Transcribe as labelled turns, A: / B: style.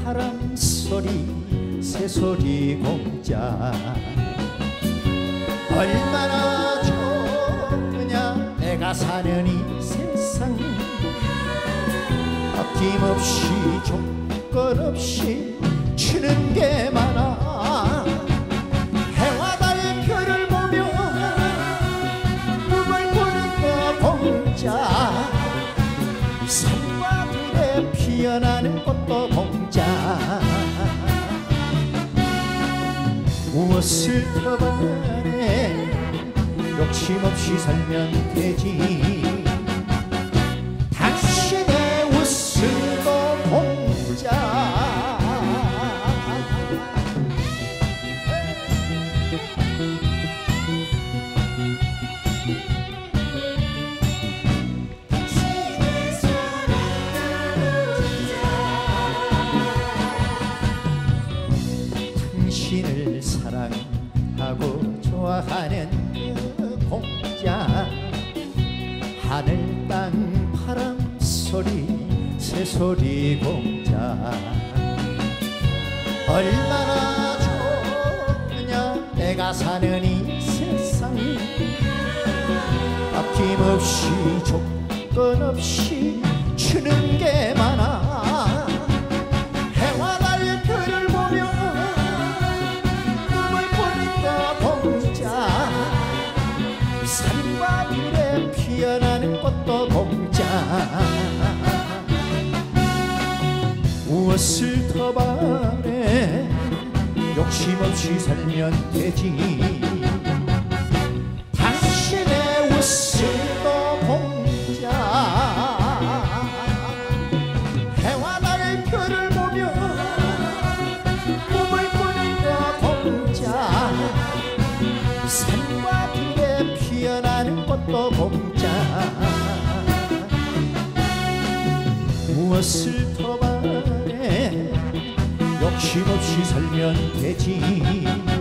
A: 바람 소리 새소리 공짜 얼마나 좋으냐 내가 사는 이 세상 아낌없이 조건 없이 주는 게 많아 해와 달 별을 보며 꿈을 꾸는 거 공짜 산과 들에 피어나는 꽃도 공짜 무엇을 더 바래 욕심 없이 살면 되지 당신의 웃음도 공짜 당신을 사랑하고 좋아하는 그 공짜 하늘 땅 바람 소리 새소리 공짜 얼마나 좋으냐 내가 사는 이 세상 아낌없이 조건 없이 주는 게 많아 해와 달 별을 보며 꿈을 꾸는 거 공짜 산과 들에 피어나는 꽃도 공짜 무엇을 더 바래 욕심 없이 살면 되지 당신의 웃음도 공짜 해와 달 별을 보며 꿈을 꾸는 거 공짜 산과 들에 피어나는 꽃도 공짜 무엇을 더 바래 욕심 없이 살면 되지